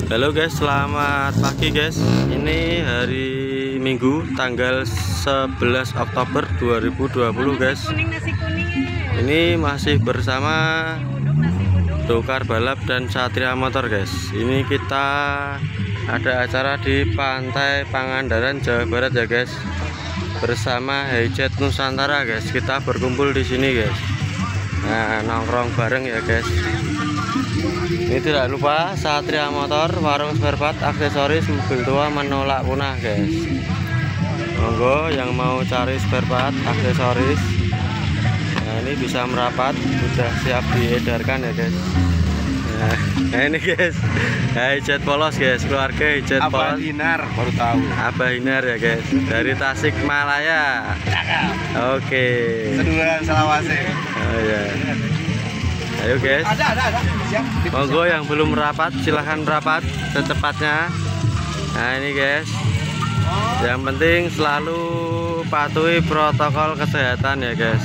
Halo guys, selamat pagi guys. Ini hari Minggu tanggal 11 Oktober 2020 guys. Ini masih bersama Dokar Balap dan Satria Motor guys. Ini kita ada acara di Pantai Pangandaran, Jawa Barat ya guys. Bersama Hijet Nusantara guys. Kita berkumpul di sini guys. Nah, nongkrong bareng ya guys. Ini tidak lupa Satria Motor, warung spare part, aksesoris mobil tua menolak punah guys. Monggo yang mau cari spare part, aksesoris, nah ini bisa merapat, sudah siap diedarkan ya guys. Nah ini guys, Hijet Polos guys, keluarga Hijet Polos. Abah Hinar baru tahu. Abah Hinar ya guys, dari Tasikmalaya. Oke. Seduluran Selawase. Oh ya. Ayo guys. Ada. Monggo yang belum merapat silahkan merapat secepatnya. Nah ini guys, yang penting selalu patuhi protokol kesehatan ya guys.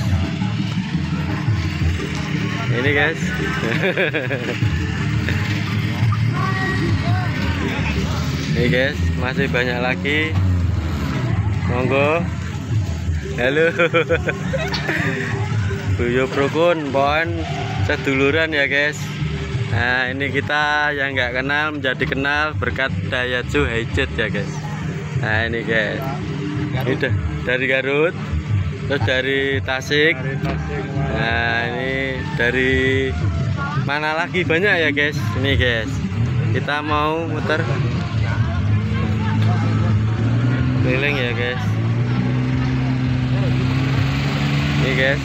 Ini guys. Ini guys, masih banyak lagi. Monggo. Halo. Buyo Prukun, pohon seduluran ya guys. Nah ini kita yang nggak kenal menjadi kenal berkat Daihatsu Hijet ya guys. Nah ini guys, ini dari Garut, terus dari Tasik. Nah ini dari mana lagi banyak ya guys. Ini guys, kita mau muter keliling ya guys. Ini guys.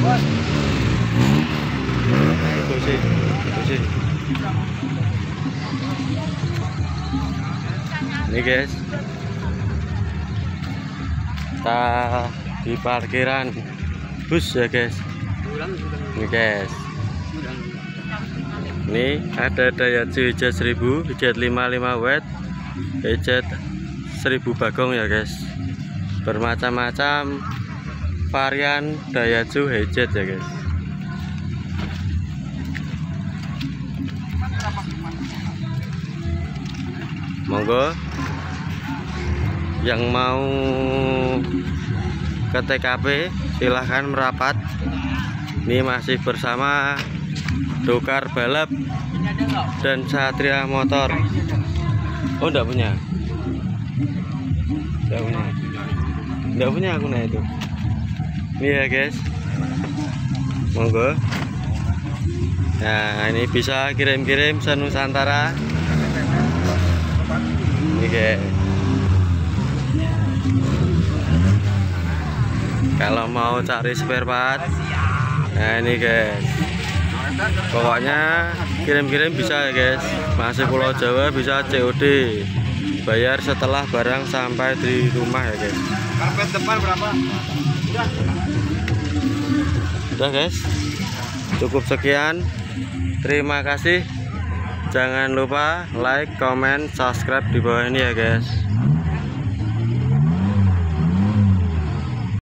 Ini guys, kita di parkiran bus ya guys. Ini guys, ini ada Daihatsu Hijet 1000, Hijet 55 watt, Hijet 1000 bagong ya guys. Bermacam-macam varian Daihatsu Hijet ya guys. Monggo yang mau ke TKP silahkan merapat. Ini masih bersama Dokar Balap dan Satria Motor. Oh enggak punya. Enggak punya akun itu. Ini ya guys. Monggo. Nah, ini bisa kirim-kirim ke Nusantara. Ini guys. Kalau mau cari spare part, nah ini guys. Pokoknya kirim-kirim bisa ya guys. Masih Pulau Jawa bisa COD. Bayar setelah barang sampai di rumah ya guys. Karpet depan berapa? Udah guys, cukup sekian. Terima kasih. Jangan lupa like, comment, subscribe di bawah ini ya guys.